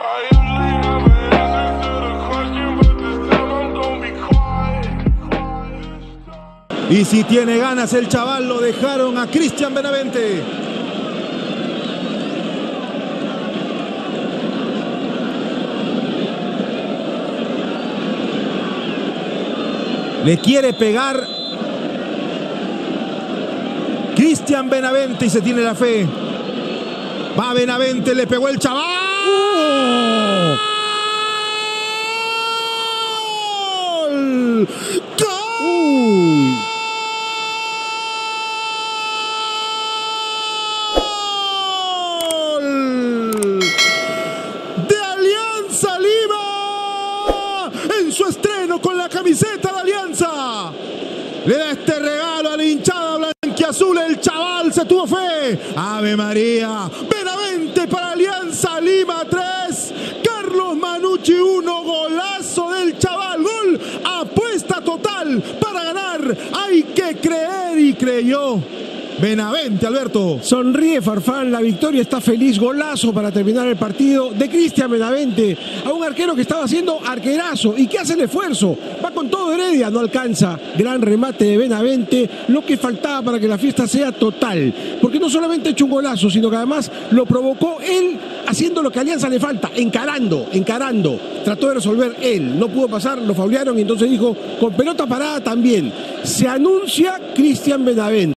Y si tiene ganas el chaval, lo dejaron a Cristian Benavente. Le quiere pegar Cristian Benavente y se tiene la fe. Va Benavente, le pegó el chaval. ¡Gol! ¡Gol! De Alianza Lima en su estreno con la camiseta de Alianza. Le da este regalo a la hinchada blanquiazul. El chaval se tuvo fe. Ave María. Benavente para Alianza Lima 3. Carlos Manucci 1. Golazo del chaval. Gol. Apuesta total para ganar. Hay que creer y creyó Benavente, Alberto. Sonríe Farfán, la victoria, está feliz. Golazo para terminar el partido de Cristian Benavente. A un arquero que estaba haciendo arquerazo y que hace el esfuerzo. Va con todo Heredia, no alcanza. Gran remate de Benavente, lo que faltaba para que la fiesta sea total. Porque no solamente ha hecho un golazo, sino que además lo provocó él haciendo lo que a Alianza le falta, encarando. Trató de resolver él, no pudo pasar, lo faulearon y entonces dijo, con pelota parada también. Se anuncia Cristian Benavente.